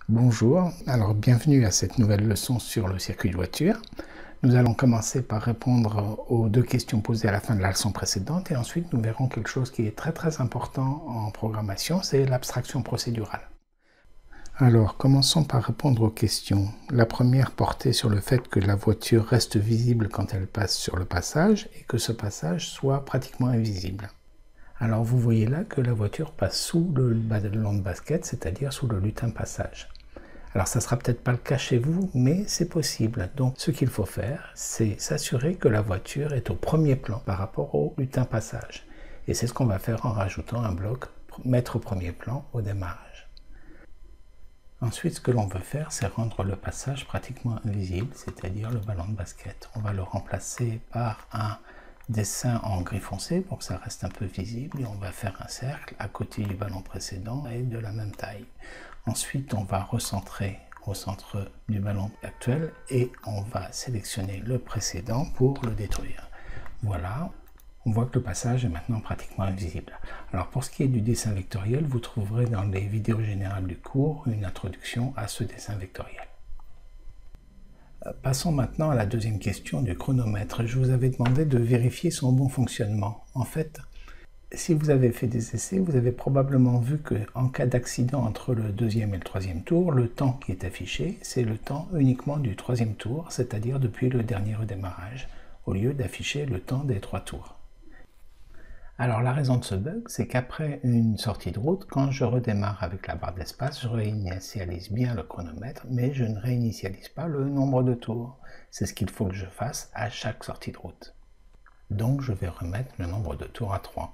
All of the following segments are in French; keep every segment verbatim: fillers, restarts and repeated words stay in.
Bonjour, alors bienvenue à cette nouvelle leçon sur le circuit de voiture. Nous allons commencer par répondre aux deux questions posées à la fin de la leçon précédente et ensuite nous verrons quelque chose qui est très très important en programmation, c'est l'abstraction procédurale. Alors commençons par répondre aux questions. La première portait sur le fait que la voiture reste visible quand elle passe sur le passage et que ce passage soit pratiquement invisible. Alors vous voyez là que la voiture passe sous le ballon de basket, c'est-à-dire sous le lutin passage. Alors ça ne sera peut-être pas le cas chez vous, mais c'est possible. Donc ce qu'il faut faire, c'est s'assurer que la voiture est au premier plan par rapport au lutin passage. Et c'est ce qu'on va faire en rajoutant un bloc mettre au premier plan au démarrage. Ensuite, ce que l'on veut faire, c'est rendre le passage pratiquement invisible, c'est-à-dire le ballon de basket. On va le remplacer par un dessin en gris foncé pour que ça reste un peu visible et on va faire un cercle à côté du ballon précédent et de la même taille. Ensuite, on va recentrer au centre du ballon actuel et on va sélectionner le précédent pour le détruire. Voilà, on voit que le passage est maintenant pratiquement invisible. Alors pour ce qui est du dessin vectoriel, vous trouverez dans les vidéos générales du cours une introduction à ce dessin vectoriel. Passons maintenant à la deuxième question du chronomètre. Je vous avais demandé de vérifier son bon fonctionnement. En fait, si vous avez fait des essais, vous avez probablement vu qu'en cas d'accident entre le deuxième et le troisième tour, le temps qui est affiché, c'est le temps uniquement du troisième tour, c'est-à-dire depuis le dernier redémarrage, au lieu d'afficher le temps des trois tours. Alors la raison de ce bug, c'est qu'après une sortie de route, quand je redémarre avec la barre d'espace, je réinitialise bien le chronomètre, mais je ne réinitialise pas le nombre de tours. C'est ce qu'il faut que je fasse à chaque sortie de route. Donc je vais remettre le nombre de tours à trois.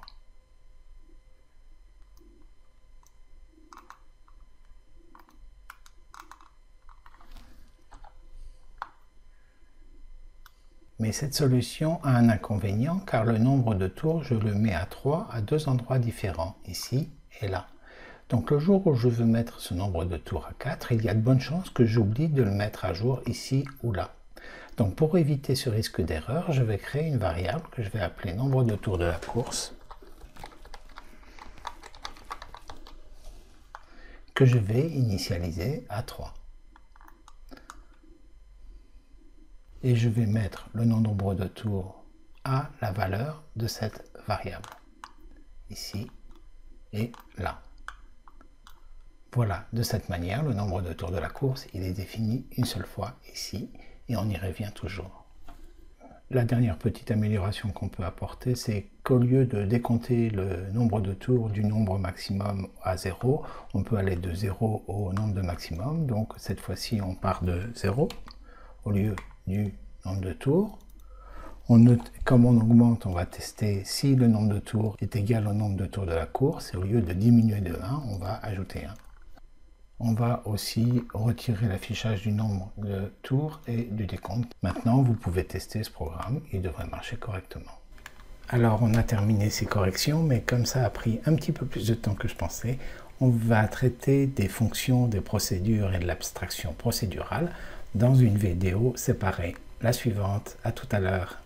Mais cette solution a un inconvénient car le nombre de tours, je le mets à trois à deux endroits différents, ici et là. Donc le jour où je veux mettre ce nombre de tours à quatre, il y a de bonnes chances que j'oublie de le mettre à jour ici ou là. Donc pour éviter ce risque d'erreur, je vais créer une variable que je vais appeler nombre de tours de la course, que je vais initialiser à trois. Et je vais mettre le nombre de tours à la valeur de cette variable, ici et là. Voilà, de cette manière, le nombre de tours de la course, il est défini une seule fois ici, et on y revient toujours. La dernière petite amélioration qu'on peut apporter, c'est qu'au lieu de décompter le nombre de tours du nombre maximum à zéro, on peut aller de zéro au nombre de maximum. Donc cette fois-ci, on part de zéro au lieu du nombre de tours. On note, comme on augmente, on va tester si le nombre de tours est égal au nombre de tours de la course, et au lieu de diminuer de un, on va ajouter un. On va aussi retirer l'affichage du nombre de tours et du décompte. Maintenant, vous pouvez tester ce programme, il devrait marcher correctement. Alors, on a terminé ces corrections, mais comme ça a pris un petit peu plus de temps que je pensais, on va traiter des fonctions, des procédures et de l'abstraction procédurale dans une vidéo séparée. La suivante, à tout à l'heure.